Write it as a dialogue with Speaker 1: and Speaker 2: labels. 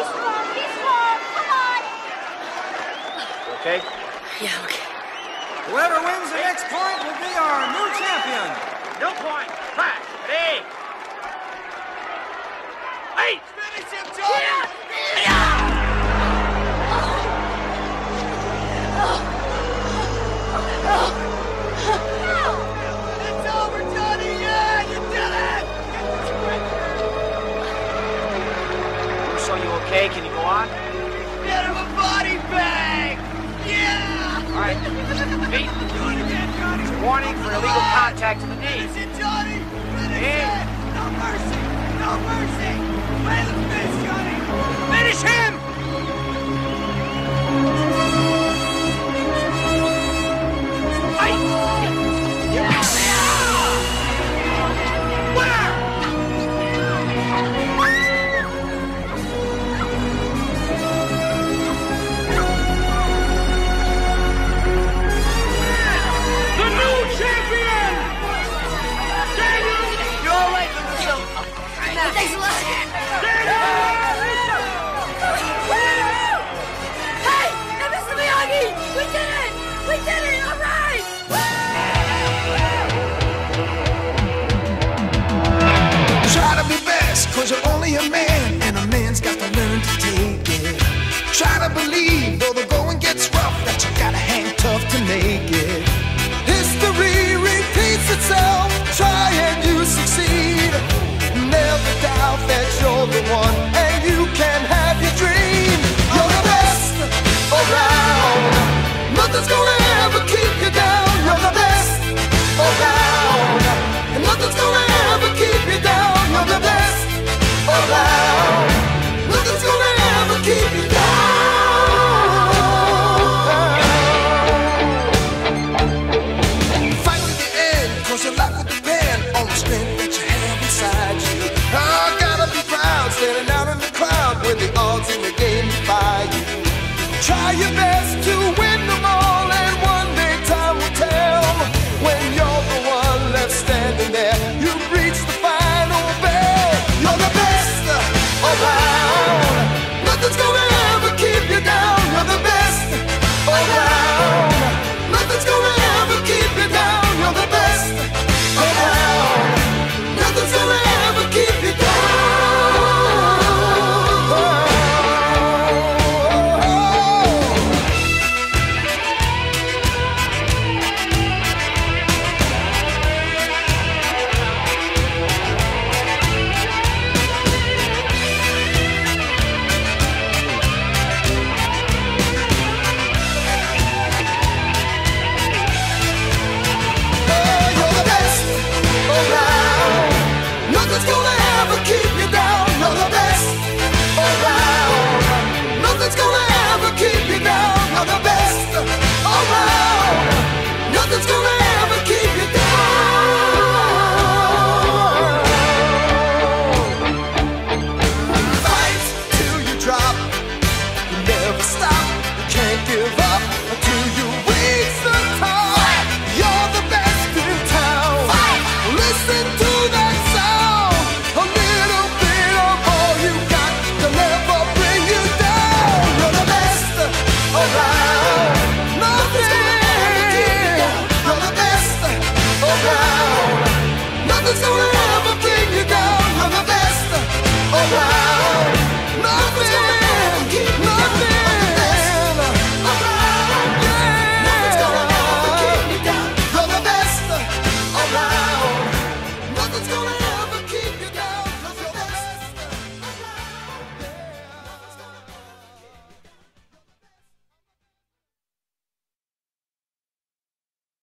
Speaker 1: Be strong. Come on.
Speaker 2: Okay?
Speaker 3: Yeah, okay.
Speaker 4: Whoever wins the next point will be our new champion.
Speaker 2: No point. Back. Hey. Hey.
Speaker 4: Finish him, Johnny. It's over, Johnny. Yeah, you did it.
Speaker 2: So you okay? Can you go on?
Speaker 4: Get him a body bag. Yeah.
Speaker 2: All right. Pete.
Speaker 4: Do it again, Johnny.
Speaker 2: Warning for illegal contact to the knee.
Speaker 4: Finish it, Johnny. Finish
Speaker 2: Yeah.
Speaker 4: it. No mercy. No mercy. Play the fish, Johnny. Finish him.
Speaker 3: Thanks a lot. Hey, Mr. Miyagi! We did it! We did it! All right!
Speaker 5: Try to be best, cause you're only a man, and a man's got to learn to take it. Try to believe, though the going gets rough, that you gotta hang tough to make it. History repeats itself, try and you succeed. Never doubt that you're the one, and you can have your dream. You're the best around. Nothing's gonna ever keep you down. You're the best around, and nothing's gonna ever keep you down. You're the best around. Nothing's gonna ever keep you down. Fight to the end, cause your life will depend on the strength